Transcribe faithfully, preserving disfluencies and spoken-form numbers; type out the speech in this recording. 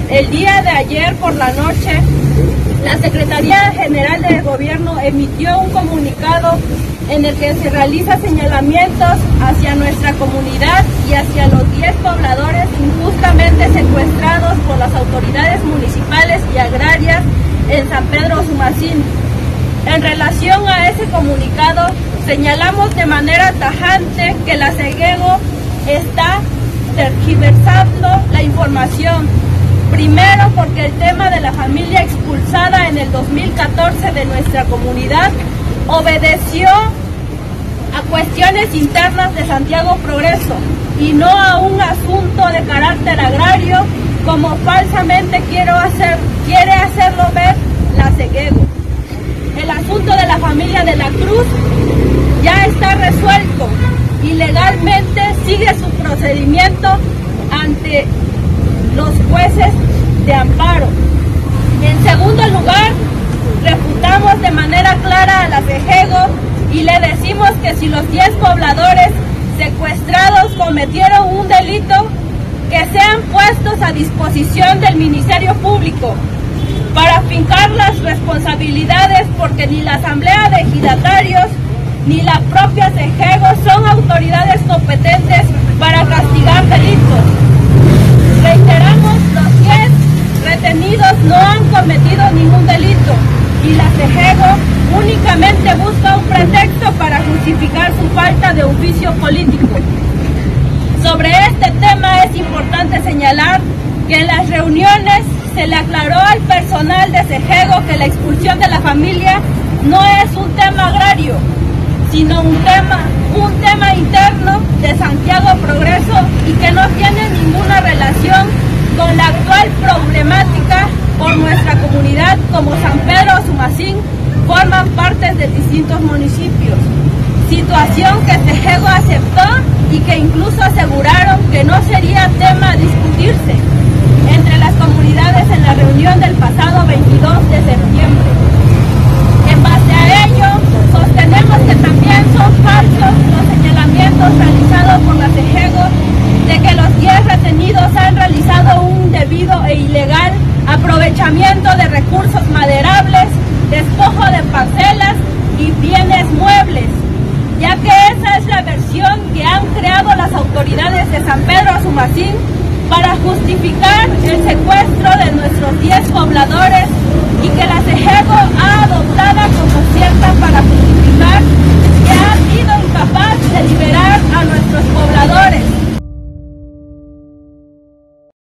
el día de ayer por la noche, la Secretaría General de Gobierno emitió un comunicado en el que se realiza señalamientos hacia nuestra comunidad y hacia los diez pobladores injustamente secuestrados por las autoridades municipales y agrarias en San Pedro Sumacín. En relación a ese comunicado, señalamos de manera tajante que la SEGEGO está tergiversando la información. Primero, porque el tema de la familia expulsada en el dos mil catorce de nuestra comunidad obedeció a cuestiones internas de Santiago Progreso y no a un asunto de carácter agrario, como falsamente quiero hacer, quiere hacerlo ver la SEGEGO. El asunto de la familia de la Cruz ya está resuelto y legalmente sigue su procedimiento ante los jueces de amparo. En segundo lugar, refutamos de manera clara a la SEGEGO y le decimos que si los diez pobladores secuestrados cometieron un delito, que sean puestos a disposición del Ministerio Público para fincar las responsabilidades, porque ni la Asamblea de Ejidatarios ni la propia SEGEGO son autoridades competentes para castigar delitos. Reiteramos, los diez retenidos no han cometido ningún delito y la SEGEGO únicamente busca un pretexto para justificar su falta de oficio político. Sobre este tema es importante señalar que en las reuniones se le aclaró al personal de SEGEGO que la expulsión de la familia no es un tema agrario, sino un tema, un tema interno de Santiago Progreso y que no tiene ninguna relación con la actual problemática por nuestra comunidad, como San Pedro Sumacín forman parte de distintos municipios. Situación que SEGEGO aceptó y que incluso aseguraron que no sería tema a discutirse entre las comunidades en la reunión del pasado veintidós de septiembre. En base a ello, sostenemos que también son falsos los señalamientos realizados por la SEGEGO de que los diez retenidos han realizado un indebido e ilegal aprovechamiento de recursos maderables, despojo de parcelas y bienes muebles, ya que esa es la versión que han creado las autoridades de San Pedro Sumacín para justificar el secuestro de nuestros diez pobladores y que la SEGEGO ha adoptado como cierta para justificar que ha sido incapaz de liberar a nuestros pobladores.